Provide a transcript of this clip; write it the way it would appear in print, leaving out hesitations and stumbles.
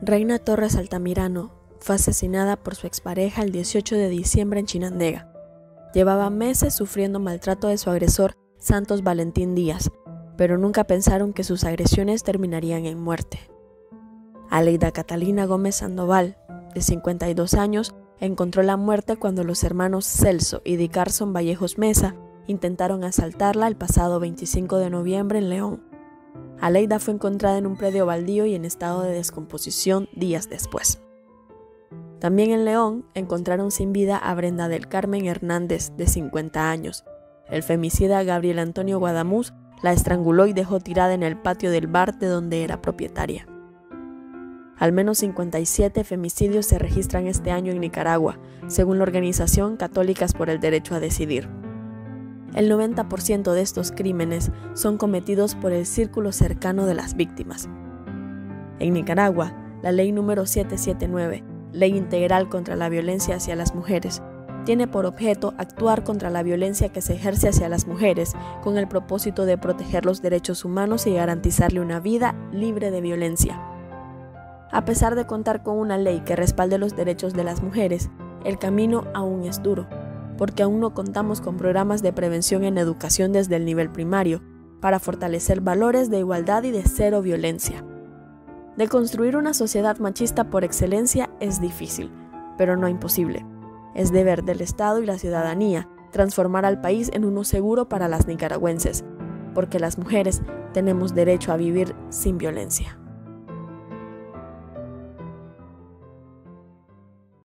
Reina Torres Altamirano fue asesinada por su expareja el 18 de diciembre en Chinandega. Llevaba meses sufriendo maltrato de su agresor Santos Valentín Díaz, pero nunca pensaron que sus agresiones terminarían en muerte. Aleida Catalina Gómez Sandoval, de 52 años, encontró la muerte cuando los hermanos Celso y Dickerson Vallejos Mesa intentaron asaltarla el pasado 25 de noviembre en León. Aleida fue encontrada en un predio baldío y en estado de descomposición días después. También en León encontraron sin vida a Brenda del Carmen Hernández, de 50 años. El femicida Gabriel Antonio Guadamuz la estranguló y dejó tirada en el patio del bar de donde era propietaria. Al menos 57 femicidios se registran este año en Nicaragua, según la organización Católicas por el Derecho a Decidir. El 90% de estos crímenes son cometidos por el círculo cercano de las víctimas. En Nicaragua, la ley número 779, Ley Integral contra la Violencia hacia las Mujeres, tiene por objeto actuar contra la violencia que se ejerce hacia las mujeres con el propósito de proteger los derechos humanos y garantizarle una vida libre de violencia. A pesar de contar con una ley que respalde los derechos de las mujeres, el camino aún es duro, porque aún no contamos con programas de prevención en educación desde el nivel primario, para fortalecer valores de igualdad y de cero violencia. De construir una sociedad machista por excelencia es difícil, pero no imposible. Es deber del Estado y la ciudadanía transformar al país en uno seguro para las nicaragüenses, porque las mujeres tenemos derecho a vivir sin violencia.